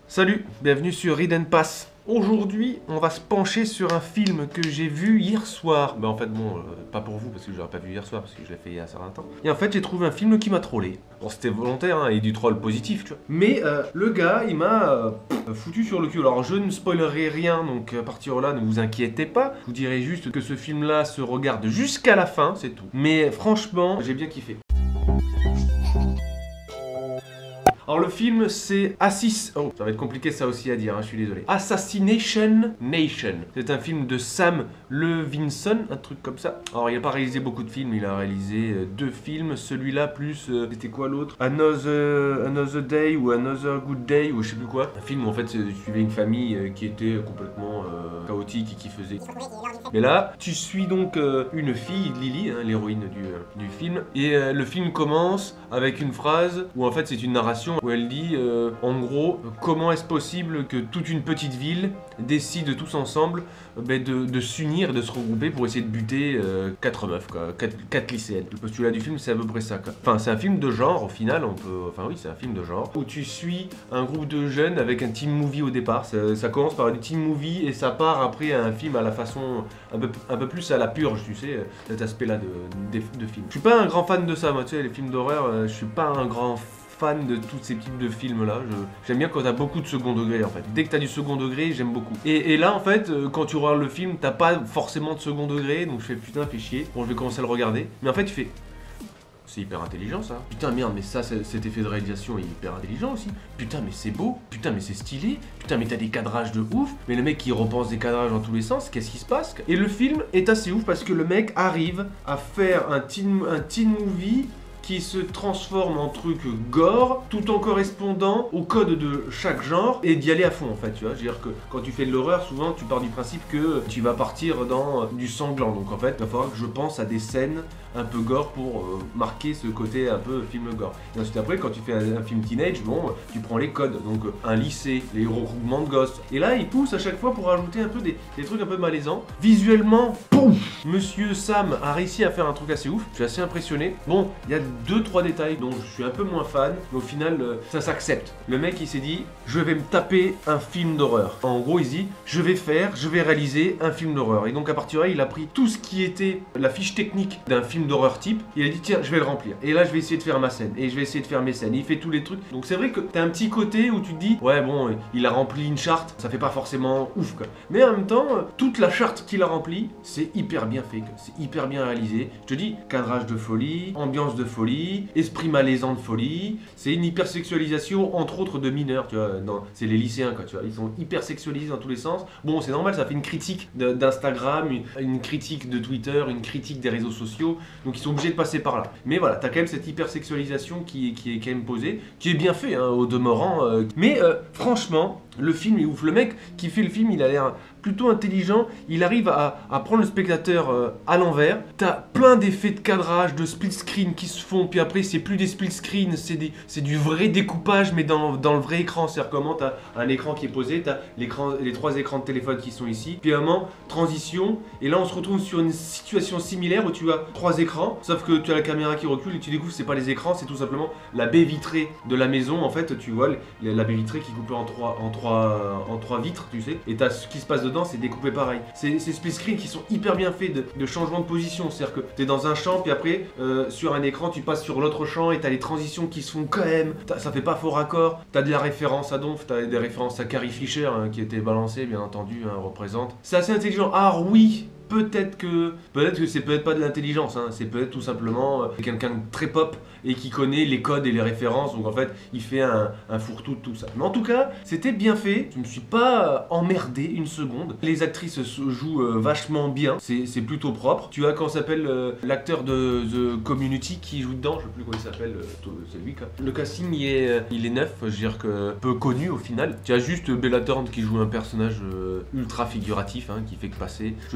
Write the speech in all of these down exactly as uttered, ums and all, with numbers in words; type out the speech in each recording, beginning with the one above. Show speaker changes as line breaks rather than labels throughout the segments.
Salut, bienvenue sur Read and Pass. Aujourd'hui, on va se pencher sur un film que j'ai vu hier soir. Bah en fait, bon, euh, pas pour vous, parce que je l'aurais pas vu hier soir, parce que je l'ai fait il y a un certain temps. Et en fait, j'ai trouvé un film qui m'a trollé. Bon, c'était volontaire, hein, et du troll positif, tu vois. Mais euh, le gars, il m'a euh, foutu sur le cul. Alors, je ne spoilerai rien, donc à partir de là, ne vous inquiétez pas. Je vous dirai juste que ce film-là se regarde jusqu'à la fin, c'est tout. Mais franchement, j'ai bien kiffé. Alors le film c'est Assis... Oh, ça va être compliqué ça aussi à dire, hein, je suis désolé. Assassination Nation. C'est un film de Sam Levinson, un truc comme ça. Alors il n'a pas réalisé beaucoup de films, il a réalisé euh, deux films. Celui-là plus... Euh, c'était quoi l'autre? Another, Another Day ou Another Good Day ou je sais plus quoi. Un film où en fait tu suivais une famille euh, qui était complètement euh, chaotique et qui faisait... Mais là, tu suis donc euh, une fille, Lily, hein, l'héroïne du, euh, du film. Et euh, le film commence avec une phrase où en fait c'est une narration où elle dit euh, en gros comment est-ce possible que toute une petite ville décide tous ensemble euh, ben, de, de s'unir, de se regrouper pour essayer de buter euh, quatre meufs, quoi, quatre, quatre lycéennes. Le postulat du film c'est à peu près ça, quoi. Enfin c'est un film de genre au final, on peut, enfin oui c'est un film de genre où tu suis un groupe de jeunes avec un teen movie au départ. Ça, ça commence par du teen movie et ça part après à un film à la façon un peu, un peu plus à la purge, tu sais, cet aspect-là de, de, de film. Je suis pas un grand fan de ça, moi, tu sais, les films d'horreur, euh, je suis pas un grand fan de tous ces types de films là. J'aime bien quand t'as beaucoup de second degré en fait. Dès que t'as du second degré, j'aime beaucoup. Et, et là en fait, euh, quand tu regardes le film, t'as pas forcément de second degré, donc je fais putain, fais chier. Bon, je vais commencer à le regarder. Mais en fait, tu fais. C'est hyper intelligent ça. Putain merde, mais ça, cet effet de réalisation est hyper intelligent aussi. Putain mais c'est beau, putain mais c'est stylé, putain mais t'as des cadrages de ouf. Mais le mec il repense des cadrages dans tous les sens, qu'est-ce qui se passe? Et le film est assez ouf parce que le mec arrive à faire un teen, un teen movie qui se transforme en truc gore, tout en correspondant au code de chaque genre, et d'y aller à fond en fait, tu vois. Je veux dire que quand tu fais de l'horreur, souvent tu pars du principe que tu vas partir dans du sanglant, donc en fait, il va falloir que je pense à des scènes un peu gore pour euh, marquer ce côté un peu film gore. Et ensuite après, quand tu fais un, un film teenage, bon, tu prends les codes, donc euh, un lycée, les regroupements de gosses, et là il pousse à chaque fois pour rajouter un peu des, des trucs un peu malaisants. Visuellement, pouf, Monsieur Sam a réussi à faire un truc assez ouf, je suis assez impressionné. Bon, il y a deux trois détails dont je suis un peu moins fan, mais au final euh, ça s'accepte. Le mec il s'est dit je vais me taper un film d'horreur. En gros il se dit je vais faire, je vais réaliser un film d'horreur. Et donc à partir de là il a pris tout ce qui était la fiche technique d'un film d'horreur type, il a dit tiens je vais le remplir. Et là je vais essayer de faire ma scène, et je vais essayer de faire mes scènes. Et il fait tous les trucs. Donc c'est vrai que t'as un petit côté où tu te dis ouais bon il a rempli une charte, ça fait pas forcément ouf quoi. Mais en même temps toute la charte qu'il a remplie c'est hyper bien fait, c'est hyper bien réalisé. Je te dis cadrage de folie, ambiance de folie, esprit malaisant de folie, c'est une hypersexualisation entre autres de mineurs, tu vois, c'est les lycéens quoi, tu vois, ils sont hyper sexualisés dans tous les sens. Bon c'est normal, ça fait une critique d'Instagram, une, une critique de Twitter, une critique des réseaux sociaux, donc ils sont obligés de passer par là. Mais voilà, t'as quand même cette hypersexualisation qui, qui est quand même posée, qui est bien fait hein, au demeurant, euh, mais euh, franchement, le film est ouf. Le mec qui fait le film, il a l'air plutôt intelligent, il arrive à, à prendre le spectateur euh, à l'envers. T'as plein d'effets de cadrage, de split screen qui se font, puis après c'est plus des split screen, c'est du vrai découpage mais dans, dans le vrai écran. C'est-à-dire comment t'as un écran qui est posé, t'as les trois écrans de téléphone qui sont ici, puis à un moment, transition, et là on se retrouve sur une situation similaire où tu as trois écrans, sauf que tu as la caméra qui recule et tu découvres que c'est pas les écrans, c'est tout simplement la baie vitrée de la maison. En fait tu vois la baie vitrée qui est coupée en trois, en trois, en trois vitres, tu sais, et t'as ce qui se passe dedans, c'est découpé pareil. C'est ces split screens qui sont hyper bien faits de, de changement de position, c'est-à-dire que t'es dans un champ, puis après euh, sur un écran tu passes sur l'autre champ et t'as les transitions qui se font quand même, ça fait pas faux raccord, t'as de la référence à Donf, t'as des références à Carrie Fisher hein, qui était balancée bien entendu, hein, représente. C'est assez intelligent. Ah oui, peut-être que peut-être que c'est peut-être pas de l'intelligence, hein, c'est peut-être tout simplement euh, quelqu'un de très pop et qui connaît les codes et les références, donc en fait il fait un, un fourre-tout de tout ça. Mais en tout cas, c'était bien fait, je me suis pas euh, emmerdé une seconde. Les actrices se jouent euh, vachement bien, c'est plutôt propre. Tu as comment s'appelle euh, l'acteur de The Community qui joue dedans, je sais plus comment il s'appelle, euh, c'est lui quoi. Le casting il est, euh, il est neuf, je veux dire que peu connu au final. Tu as juste Bella Thorne qui joue un personnage euh, ultra figuratif, hein, qui fait que passer. Je sais que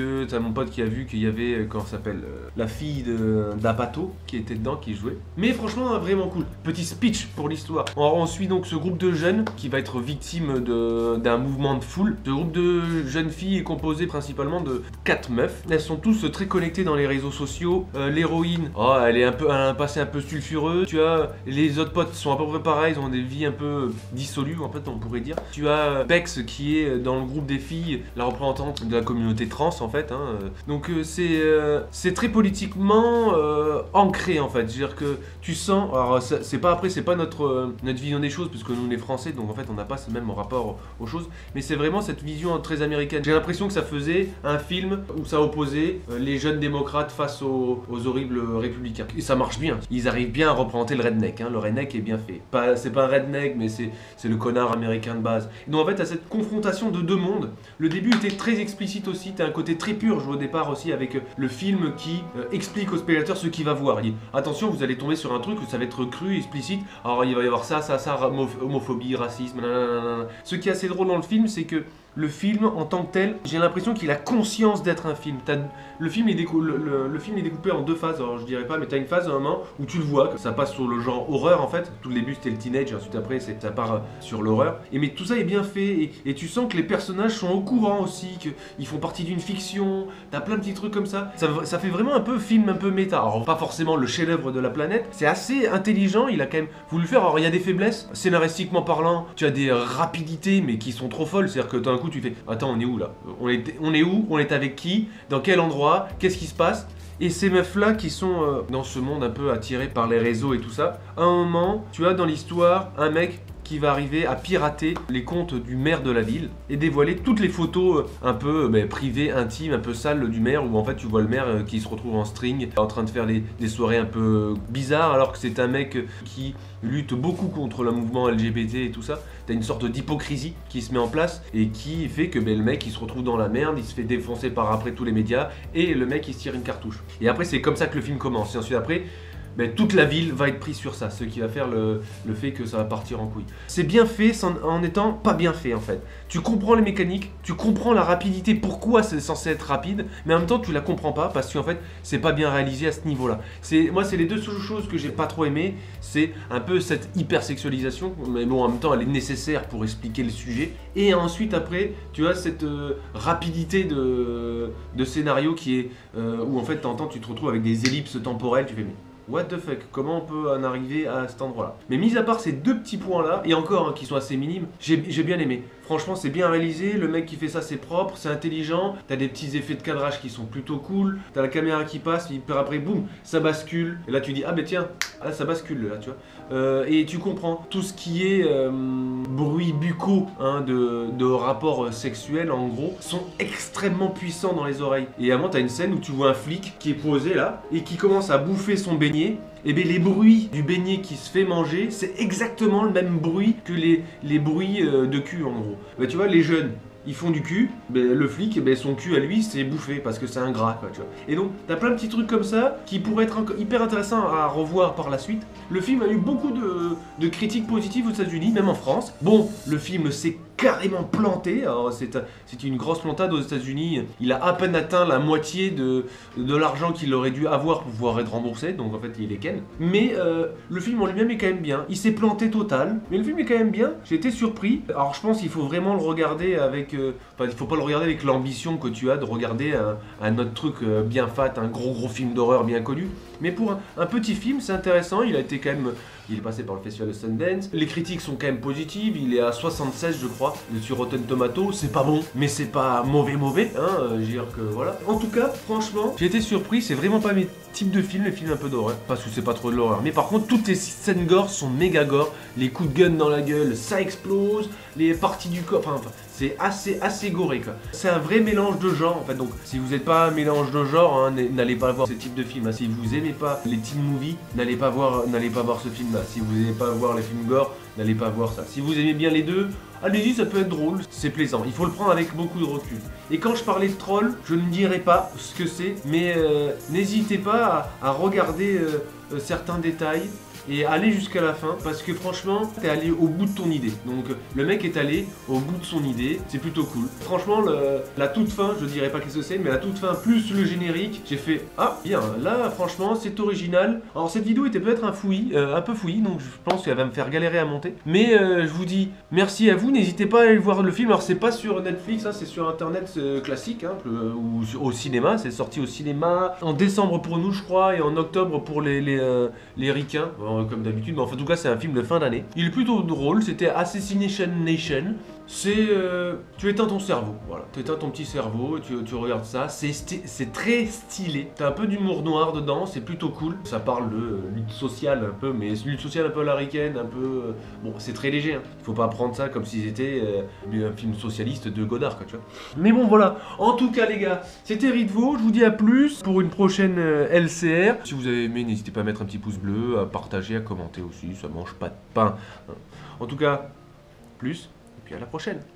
que t'as mon pote qui a vu qu'il y avait, euh, comment ça s'appelle, euh, la fille d'Apato qui était dedans, qui jouait. Mais franchement, vraiment cool. Petit speech pour l'histoire. On, on suit donc ce groupe de jeunes qui va être victime d'un mouvement de foule. Ce groupe de jeunes filles est composé principalement de quatre meufs. Elles sont tous très connectées dans les réseaux sociaux. Euh, L'héroïne, oh, elle est un peu, elle a un passé un peu sulfureux. Tu as les autres potes sont à peu près pareils, ils ont des vies un peu dissolues en fait, on pourrait dire. Tu as Bex qui est dans le groupe des filles, la représentante de la communauté trans en fait. Hein. Donc euh, c'est euh, c'est très politiquement euh, ancré en fait. C'est-à-dire que tu sens, alors c'est pas après, c'est pas notre euh, notre vision des choses parce que nous on est français, donc en fait on n'a pas ce même rapport aux choses. Mais c'est vraiment cette vision très américaine. J'ai l'impression que ça faisait un film où ça opposait euh, les jeunes démocrates face aux, aux horribles républicains. Et ça marche bien. Ils arrivent bien à représenter le redneck. Hein. Le redneck est bien fait. Pas, c'est pas un redneck, mais c'est le connard américain de base. Et donc en fait, à cette confrontation de deux mondes, le début était très explicite aussi. T'as un côté très pur, je vois au départ aussi, avec le film qui euh, explique au spectateur ce qu'il va voir. Il dit attention, vous allez tomber sur un truc où ça va être cru, explicite. Alors il va y avoir ça, ça, ça, homophobie, racisme, nanana. Ce qui est assez drôle dans le film, c'est que le film en tant que tel, j'ai l'impression qu'il a conscience d'être un film. Le film, est décou le, le, le film est découpé en deux phases, alors je dirais pas, mais t'as une phase à un moment où tu le vois, que ça passe sur le genre horreur en fait. Tout le début c'était le teenage, ensuite après ça part sur l'horreur. Et mais tout ça est bien fait, et, et tu sens que les personnages sont au courant aussi, qu'ils font partie d'une fiction, t'as plein de petits trucs comme ça. ça. Ça fait vraiment un peu film, un peu méta. Alors pas forcément le chef-d'œuvre de la planète, c'est assez intelligent, il a quand même voulu le faire. Alors il y a des faiblesses, scénaristiquement parlant, tu as des rapidités mais qui sont trop folles, c'est-à-dire que d'un coup tu fais attends, on est où là, on est, on est où, on est avec qui, dans quel endroit, qu'est-ce qui se passe? Et ces meufs-là qui sont euh, dans ce monde un peu attirés par les réseaux et tout ça, à un moment, tu as dans l'histoire un mec qui va arriver à pirater les comptes du maire de la ville et dévoiler toutes les photos un peu bah, privées, intimes, un peu sales du maire, où en fait tu vois le maire euh, qui se retrouve en string en train de faire des, des soirées un peu bizarres, alors que c'est un mec qui lutte beaucoup contre le mouvement L G B T et tout ça. T'as une sorte d'hypocrisie qui se met en place et qui fait que bah, le mec il se retrouve dans la merde, il se fait défoncer par après tous les médias et le mec il se tire une cartouche. Et après c'est comme ça que le film commence. Et ensuite après ben, toute la ville va être prise sur ça, ce qui va faire le, le fait que ça va partir en couille. C'est bien fait sans, en étant pas bien fait en fait. Tu comprends les mécaniques, tu comprends la rapidité, pourquoi c'est censé être rapide, mais en même temps tu la comprends pas parce qu'en fait c'est pas bien réalisé à ce niveau-là. Moi c'est les deux choses que j'ai pas trop aimé, c'est un peu cette hypersexualisation, mais bon en même temps elle est nécessaire pour expliquer le sujet. Et ensuite après tu as cette euh, rapidité de, de scénario qui est euh, où en fait t'entends, tu te retrouves avec des ellipses temporelles, tu fais mais what the fuck, comment on peut en arriver à cet endroit-là? Mais mis à part ces deux petits points-là, et encore hein, qui sont assez minimes, j'ai bien aimé. Franchement, c'est bien réalisé, le mec qui fait ça, c'est propre, c'est intelligent, t'as des petits effets de cadrage qui sont plutôt cool, t'as la caméra qui passe, puis après, boum, ça bascule, et là tu dis, ah ben tiens, là ça bascule, là, tu vois. Euh, et tu comprends tout ce qui est euh, bruits buccaux hein, de, de rapports sexuels, en gros, sont extrêmement puissants dans les oreilles. Et à un moment, t'as une scène où tu vois un flic qui est posé là, et qui commence à bouffer son beignet. Et bien les bruits du beignet qui se fait manger, c'est exactement le même bruit que les, les bruits euh, de cul en gros. Bah, tu vois, les jeunes, ils font du cul, ben, le flic, ben, son cul à lui, c'est bouffé parce que c'est un gras, quoi, tu vois. Et donc, t'as plein de petits trucs comme ça qui pourraient être hyper intéressants à revoir par la suite. Le film a eu beaucoup de, de critiques positives aux États-Unis, même en France. Bon, le film s'est carrément planté, c'est une grosse plantade aux États-Unis. Il a à peine atteint la moitié de, de l'argent qu'il aurait dû avoir pour pouvoir être remboursé, donc en fait il est ken. Mais euh, le film en lui-même est quand même bien. Il s'est planté total, mais le film est quand même bien. J'ai été surpris. Alors je pense qu'il faut vraiment le regarder avec. Euh, enfin, il faut pas le regarder avec l'ambition que tu as de regarder un, un autre truc euh, bien fat, un gros gros film d'horreur bien connu. Mais pour un, un petit film, c'est intéressant. Il a été quand même. Il est passé par le festival de Sundance. Les critiques sont quand même positives. Il est à soixante-seize, je crois, sur Rotten Tomatoes. C'est pas bon, mais c'est pas mauvais, mauvais. Hein, je veux dire que voilà. En tout cas, franchement, j'ai été surpris. C'est vraiment pas mes types de films, les films un peu d'horreur. Parce que c'est pas trop de l'horreur. Mais par contre, toutes les scènes gore sont méga gore. Les coups de gun dans la gueule, ça explose. Les parties du corps, enfin, c'est assez, assez goré quoi. C'est un vrai mélange de genres en fait. Donc, si vous n'êtes pas un mélange de genres, hein, n'allez pas voir ce type de film. Hein. Si vous aimez pas les teen movies, n'allez pas voir, n'allez pas voir ce film-là. Si vous n'aimez pas voir les films gore, n'allez pas voir ça. Si vous aimez bien les deux, allez-y, ça peut être drôle, c'est plaisant. Il faut le prendre avec beaucoup de recul. Et quand je parlais de troll, je ne dirai pas ce que c'est, mais euh, n'hésitez pas à, à regarder euh, euh, certains détails. et aller jusqu'à la fin parce que franchement, t'es allé au bout de ton idée. Donc le mec est allé au bout de son idée, c'est plutôt cool. Franchement, le, la toute fin, je dirais pas qu'est-ce que c'est, mais la toute fin plus le générique, j'ai fait ah bien, là franchement c'est original. Alors cette vidéo était peut-être un fouillis, euh, un peu fouillis, donc je pense qu'elle va me faire galérer à monter. Mais euh, je vous dis merci à vous, n'hésitez pas à aller voir le film. Alors c'est pas sur Netflix, hein, c'est sur internet euh, classique, hein, euh, ou sur, au cinéma. C'est sorti au cinéma en décembre pour nous, je crois, et en octobre pour les les, euh, les ricains, bon, comme d'habitude. Mais enfin, en tout cas, c'est un film de fin d'année. Il est plutôt drôle. C'était Assassination Nation. C'est euh, tu éteins ton cerveau, voilà, tu éteins ton petit cerveau, tu, tu regardes ça, c'est c'est très stylé, t'as un peu d'humour noir dedans, c'est plutôt cool, ça parle de euh, lutte sociale un peu, mais lutte sociale un peu à l'américaine, un peu, euh, bon c'est très léger, hein. Il faut pas prendre ça comme si c'était euh, un film socialiste de Godard quoi, tu vois. Mais bon voilà, en tout cas les gars, c'était Ritvo, je vous dis à plus pour une prochaine euh, L C R. Si vous avez aimé, n'hésitez pas à mettre un petit pouce bleu, à partager, à commenter aussi, ça mange pas de pain. En tout cas, plus. Puis à la prochaine.